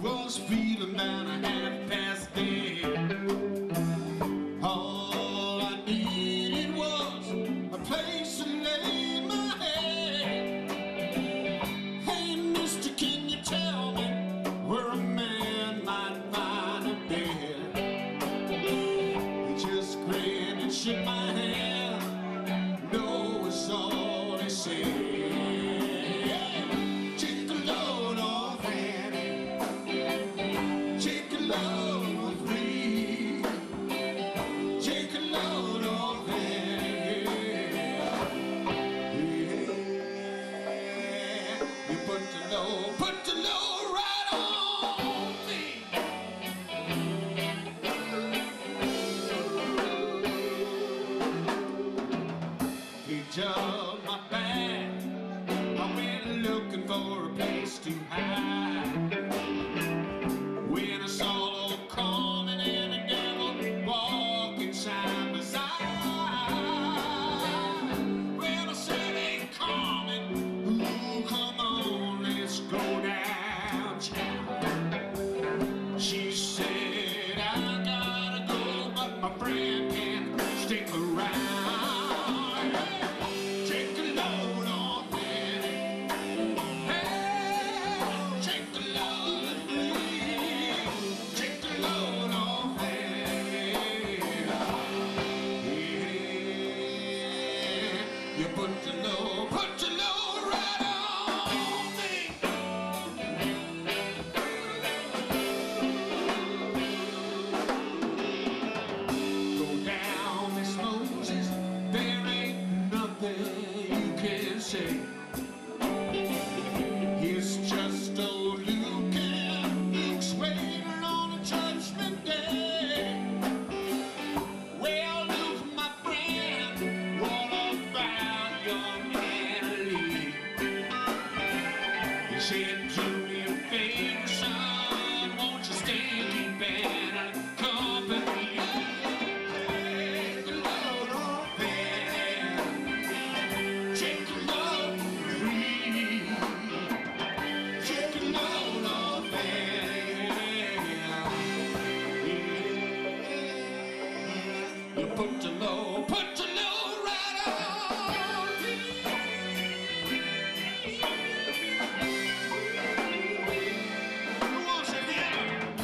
was feeling about a half past dead. All I needed was a place to lay my head. Hey, mister, can you tell me where a man might find a bed? He just grinned and shook my hand. No, it's all he said. Put the load right on me. He jumped my back. I went looking for a place to hide. When I saw old Carmen and the devil walking side by side. Well, I said, hey, Carmen, ooh, come on, let's go downtown. She said, I gotta go, but my friend can't stick around. Take a load off Benny. Hey, take a load of me. Take a load off Benny. Yeah, you put the load right on me. Go down, Miss Moses, there ain't nothing you can say. It's just old Luke and Luke's waiting on a judgment day. Well, Luke, my friend, what about young Annalie? He said, do me a favor, son, won't you stay and keep Anna company? Take a load off Anna. Take a load free. Take a load off Anna. You put the load right on me. Who wants it here?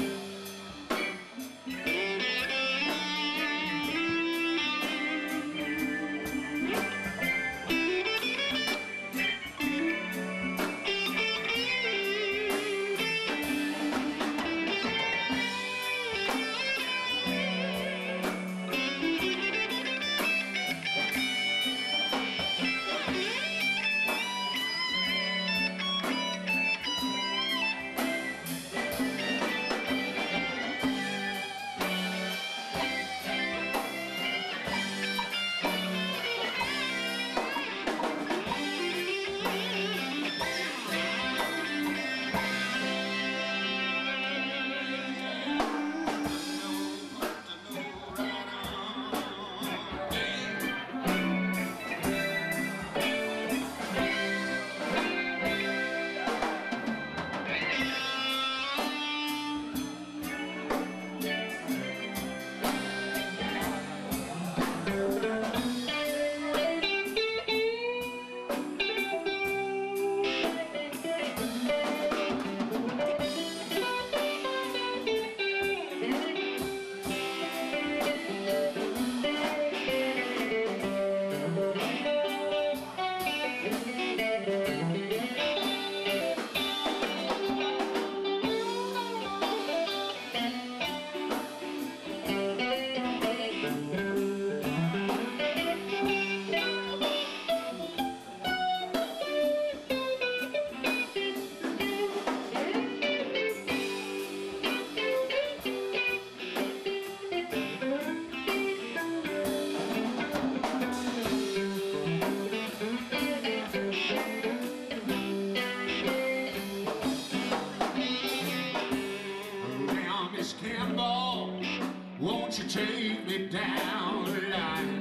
Won't you take me down the line?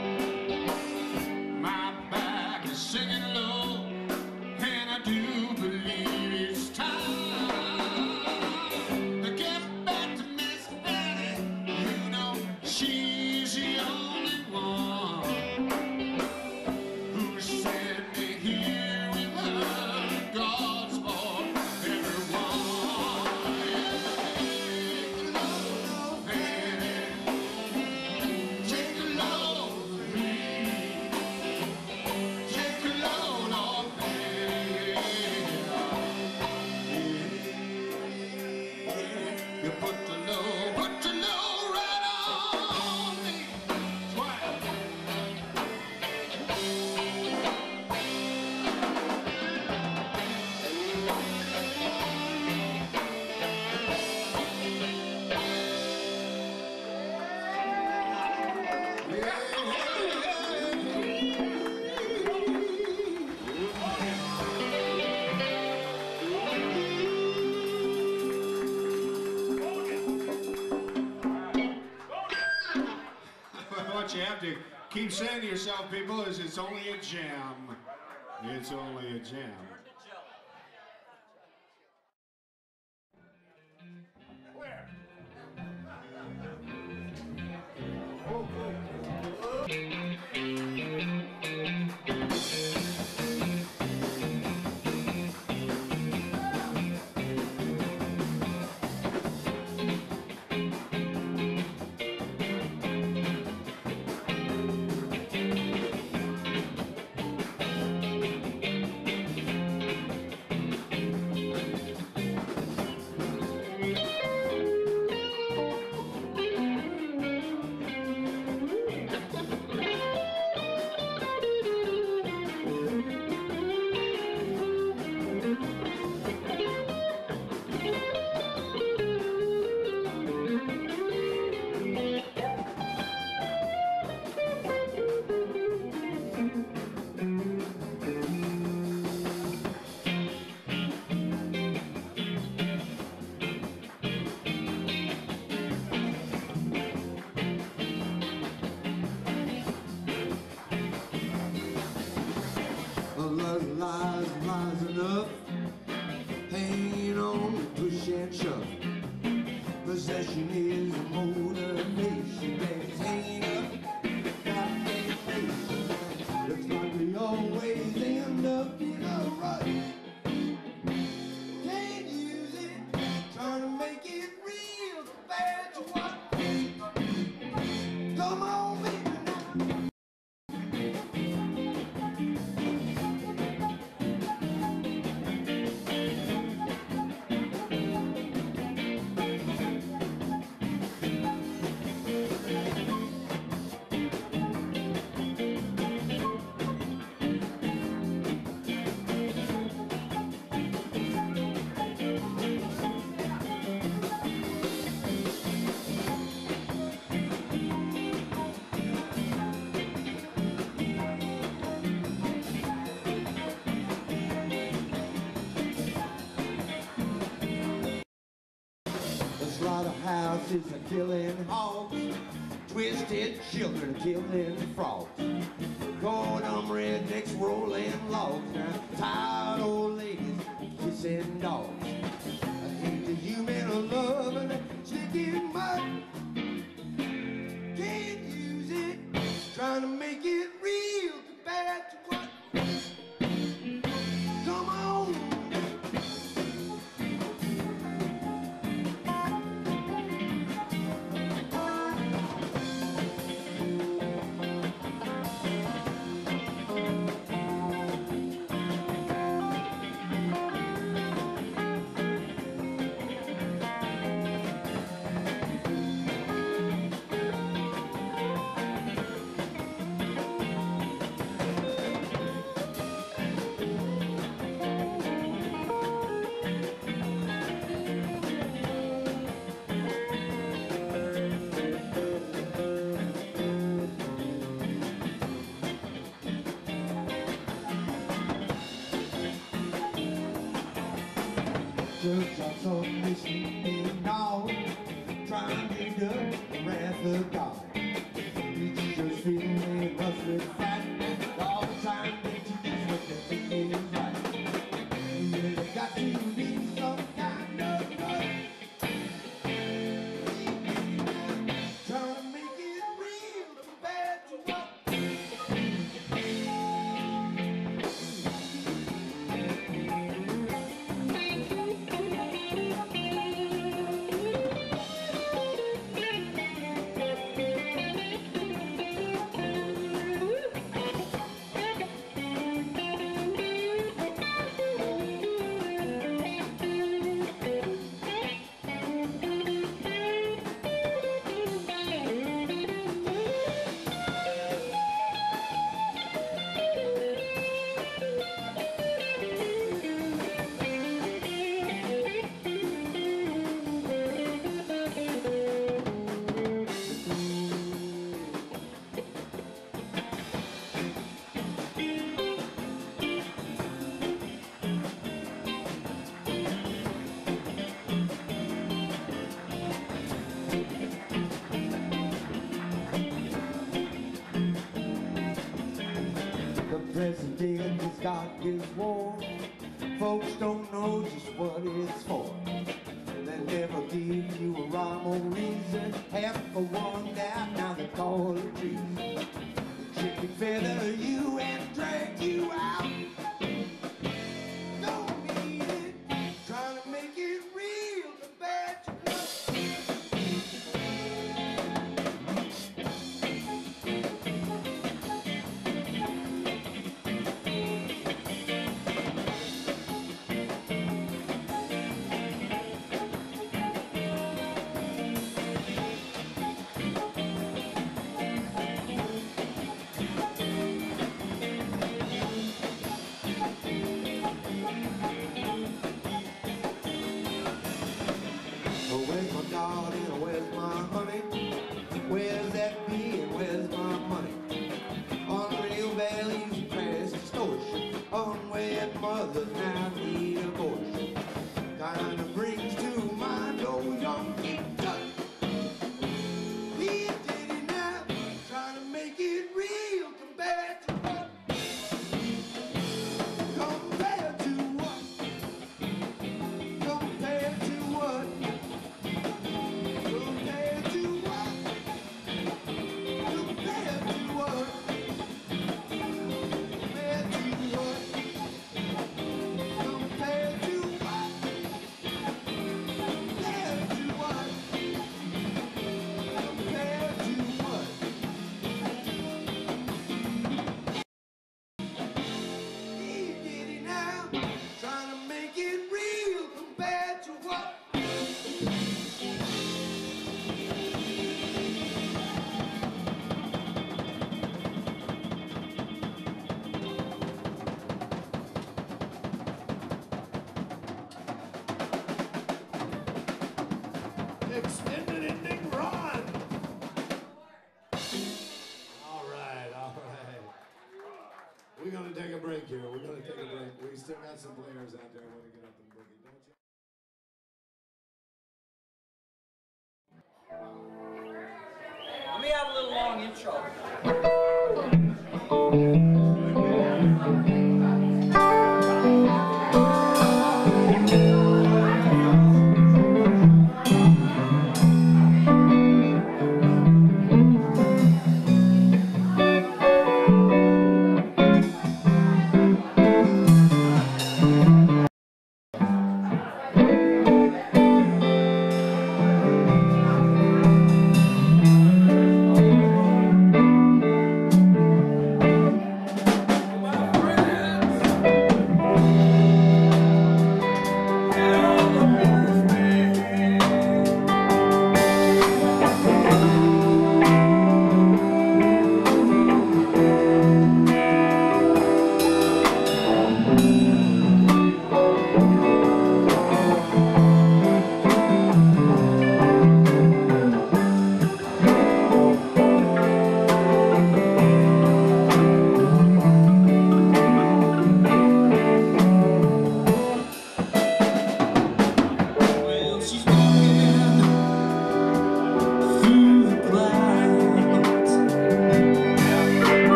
My back is singing low, and I do believe it's time. what you have to keep saying to yourself, people, is it's only a jam. It's only a jam. Where? Lies enough, hanging on to push and shove. Possession is a motivation that's hanging up. Got temptation. Looks like we always end up in a rut. Can't use it, trying to make it real bad to what? Come on, baby. Slaughterhouses are killing hogs, twisted children killing frogs, corn rednecks rolling logs, now tired old ladies kissing dogs. I hate the human love and sticking mud. Can't use it, trying to make it real bad to what? Come on. Just I saw me sleeping dog, trying to duck the wrath of God. It's just feeling rusted fat all the time that you just what the thinking is right. You really got to be some kind of nut. Trying to make it real bad to what? president has got his war. Folks don't know just what it's for. They never give you a rhyme or reason. Half for one that now they call it treason. Chicken feather you and drag you out. Don't need it. Trying to make it real, the bad you know. Where's my darling, where's my honey? Where's that bee and where's my money? Unreal values and crass distortion. Unwed mothers now need abortion. Kind of brings to mind old young Kentucky. He did it now, trying to make it real compared to what? Compared to what? Compared to what? Compared to what? Compared to what? Compared to what? Compared to what? Compared to what? Compared to what? He did it now, trying to make it real compared to what? Extended ending run. All right, all right. We're gonna take a break here. We're gonna take a break. We still got some players out there who want to get up and boogie, don't you? Let me have a little long intro.